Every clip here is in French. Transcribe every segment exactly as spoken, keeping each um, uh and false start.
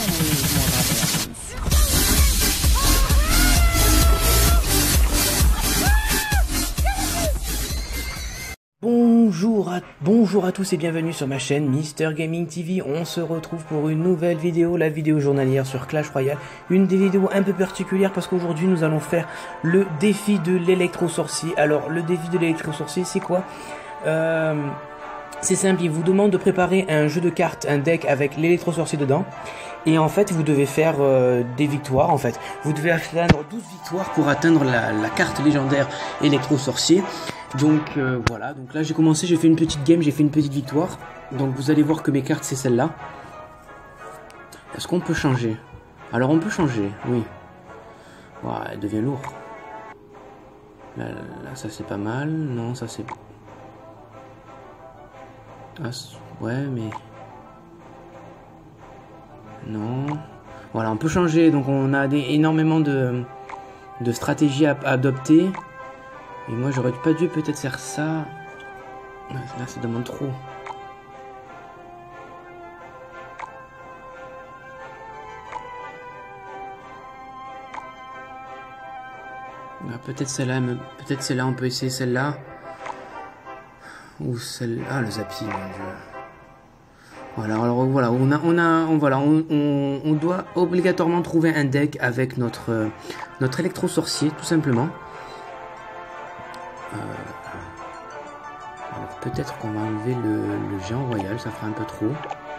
Bonjour à, bonjour à tous et bienvenue sur ma chaîne Mister Gaming T V. On se retrouve pour une nouvelle vidéo, la vidéo journalière sur Clash Royale. Une des vidéos un peu particulières parce qu'aujourd'hui nous allons faire le défi de l'électro-sorcier. Alors le défi de l'électro-sorcier c'est quoi? euh, C'est simple, il vous demande de préparer un jeu de cartes, un deck avec l'électro-sorcier dedans. Et en fait vous devez faire euh, des victoires en fait. Vous devez atteindre douze victoires pour atteindre la, la carte légendaire électro-sorcier. Donc euh, voilà, donc là j'ai commencé, j'ai fait une petite game, j'ai fait une petite victoire. Donc vous allez voir que mes cartes c'est celle-là. Est-ce qu'on peut changer? Alors on peut changer, oui. Ouais, elle devient lourde. Là, là ça c'est pas mal, non ça c'est... Ah, ouais mais... Non. Voilà, on peut changer, donc on a des, énormément de, de stratégies à, à adopter. Et moi j'aurais pas dû peut-être faire ça. Là ça demande trop. Peut-être celle-là, peut-être celle-là, on peut essayer celle-là. Ou celle-là. Ah le Zappy, mon dieu. Voilà, alors voilà, on a, on a, on, voilà, on, on, on doit obligatoirement trouver un deck avec notre, euh, notre électro-sorcier, tout simplement. Euh, alors peut-être qu'on va enlever le, le géant royal, ça fera un peu trop.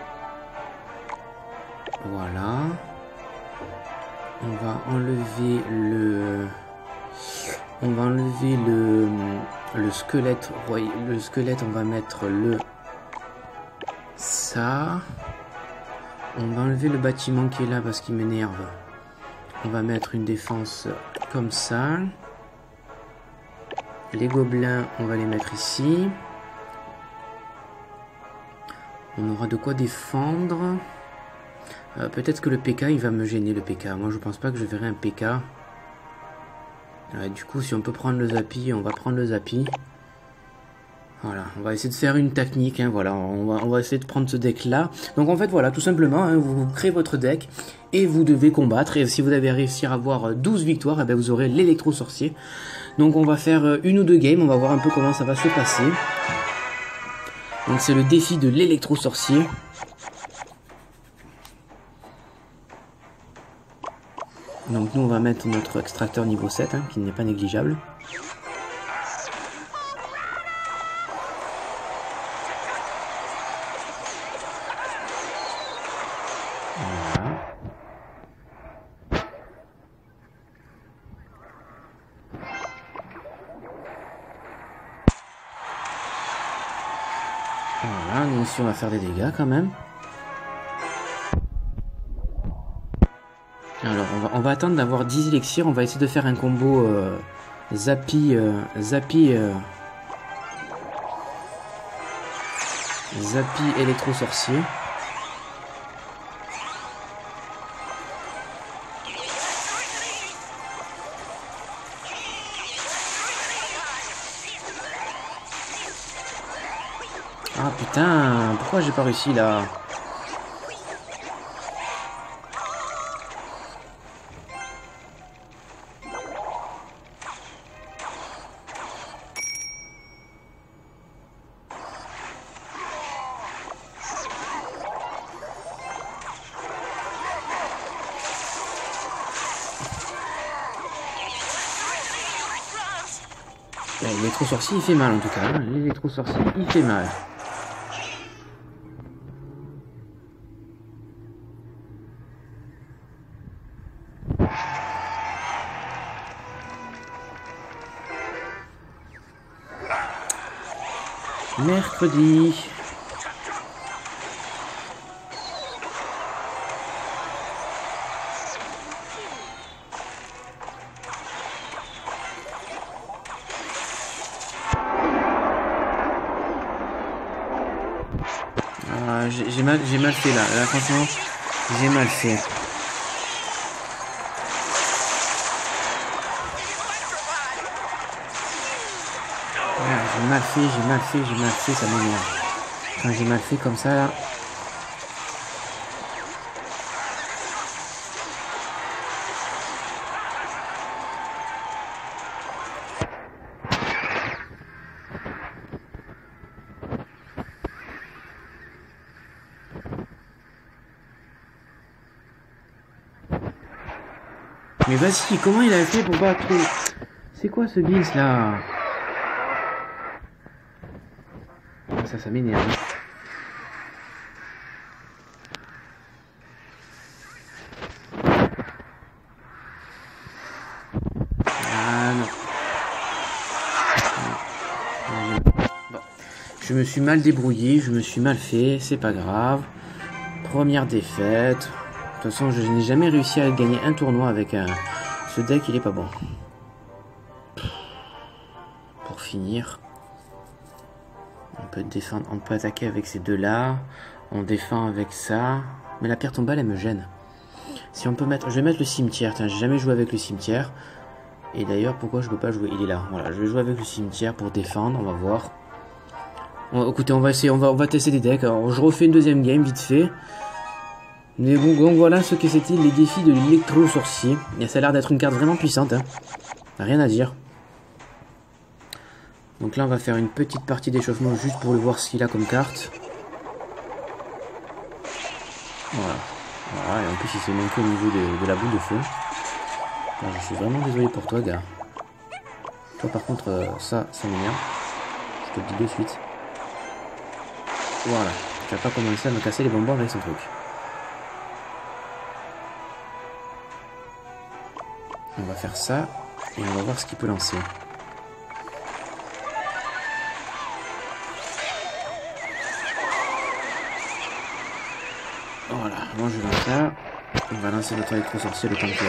Voilà. On va enlever le, on va enlever le, le squelette royal, le squelette, on va mettre le ça. On va enlever le bâtiment qui est là parce qu'il m'énerve. On va mettre une défense comme ça. Les gobelins, on va les mettre ici. On aura de quoi défendre. Euh, Peut-être que le P K, il va me gêner, le P K. Moi, je pense pas que je verrai un P K. Euh, du coup, si on peut prendre le Zappy, on va prendre le Zappy. Voilà, on va essayer de faire une technique, hein, voilà, on va, on va essayer de prendre ce deck-là. Donc en fait, voilà, tout simplement, hein, vous, vous créez votre deck et vous devez combattre. Et si vous avez réussi à avoir douze victoires, eh bien, vous aurez l'électro-sorcier. Donc on va faire une ou deux games, on va voir un peu comment ça va se passer. Donc c'est le défi de l'électro-sorcier. Donc nous, on va mettre notre extracteur niveau sept, hein, qui n'est pas négligeable. Voilà, nous aussi on va faire des dégâts quand même. Alors on va, on va attendre d'avoir dix élixirs, on va essayer de faire un combo euh, Zappy, euh, Zappy, euh, Zappy électro-sorcier. Ah putain, pourquoi j'ai pas réussi là? L'électro-sorcier il fait mal en tout cas, hein. L'électro-sorcier il fait mal. Mercredi. Ah, j'ai mal, j'ai mal fait là. Là, franchement, j'ai mal fait. J'ai mal fait, j'ai mal fait, j'ai mal fait, ça m'énerve. Quand j'ai mal fait comme ça, là. Mais vas-y, comment il a fait pour pas trop... C'est quoi ce glitch là? Ça, ça m'énerve. Ah non. Bon. Je me suis mal débrouillé, je me suis mal fait, c'est pas grave. Première défaite. De toute façon, je n'ai jamais réussi à gagner un tournoi avec un... Ce deck, il est pas bon. Pour finir, on peut défendre, on peut attaquer avec ces deux-là. On défend avec ça. Mais la pierre tombale, elle me gêne. Si on peut mettre... Je vais mettre le cimetière. Tiens, j'ai jamais joué avec le cimetière. Et d'ailleurs, pourquoi je peux pas jouer? Il est là. Voilà, je vais jouer avec le cimetière pour défendre. On va voir. Bon, écoutez, on va essayer, on va, on va tester des decks. Alors, je refais une deuxième game vite fait. Mais bon, donc voilà ce que c'était les défis de l'électro-sorcier. Et ça a l'air d'être une carte vraiment puissante. Hein. Rien à dire. Donc là, on va faire une petite partie d'échauffement juste pour le voir ce qu'il a comme carte. Voilà. Voilà, et en plus, il s'est manqué au niveau de, de la boule de feu. Alors, je suis vraiment désolé pour toi, gars. Toi, par contre, euh, ça, ça m'énerve. Je te le dis de suite. Voilà. Tu vas pas commencer à me casser les bonbons avec son truc. On va faire ça et on va voir ce qu'il peut lancer. Voilà, moi je lance ça. On va lancer notre électro-sorcier le temps que...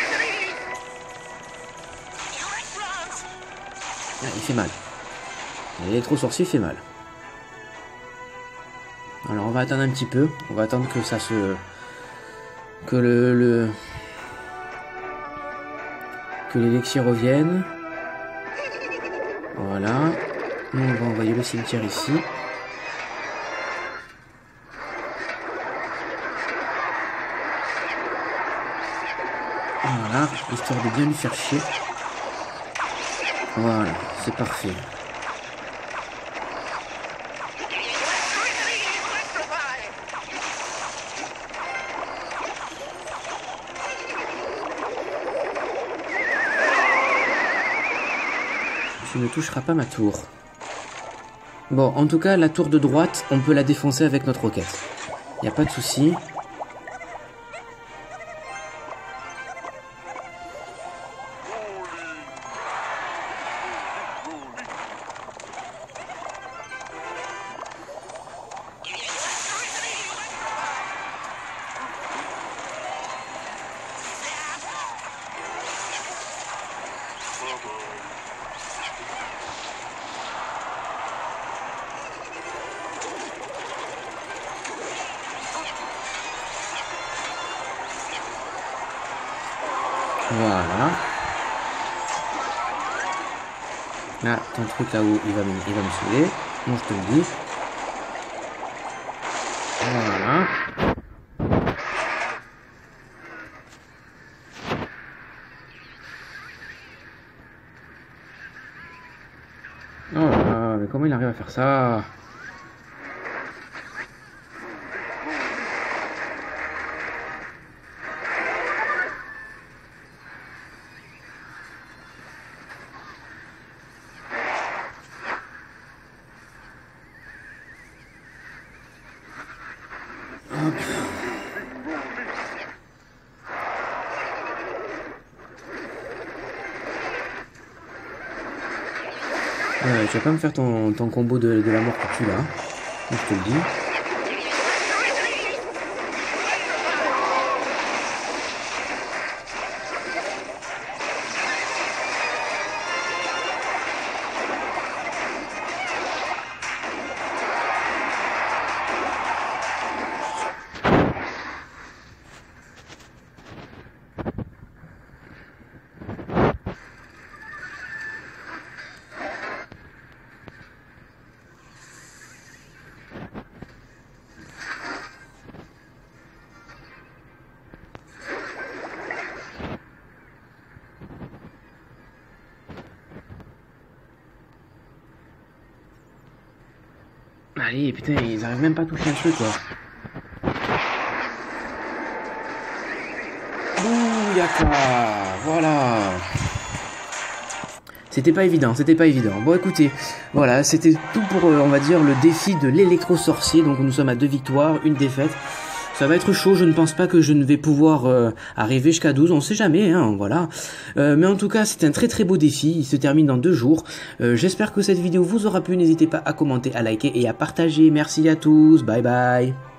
Ah, il fait mal. L'électro-sorcier fait mal. Alors on va attendre un petit peu. On va attendre que ça se... Que le... le... Que l'élixir revienne. Voilà. Nous on va envoyer le cimetière ici. Voilà, histoire de bien lui faire chier. Voilà, c'est parfait. Tu ne toucheras pas ma tour. Bon, en tout cas, la tour de droite, on peut la défoncer avec notre roquette. Il n'y a pas de souci. Voilà. Là, ton truc là-haut, il va me, il va me saouler. Moi, je te le dis. Voilà. Oh là là, mais comment il arrive à faire ça? Hop. Ouais, tu vas pas me faire ton, ton combo de, de la mort que tu là. Je te le dis. Allez, putain, ils arrivent même pas à toucher un truc, quoi. Ouh. Bouyaka. Voilà. C'était pas évident, c'était pas évident. Bon écoutez, voilà, c'était tout pour, euh, on va dire, le défi de l'électro-sorcier. Donc nous sommes à deux victoires, une défaite. Ça va être chaud, je ne pense pas que je ne vais pouvoir euh, arriver jusqu'à douze, on sait jamais, hein, voilà. Euh, mais en tout cas, c'est un très très beau défi, il se termine dans deux jours. Euh, J'espère que cette vidéo vous aura plu, n'hésitez pas à commenter, à liker et à partager. Merci à tous, bye bye.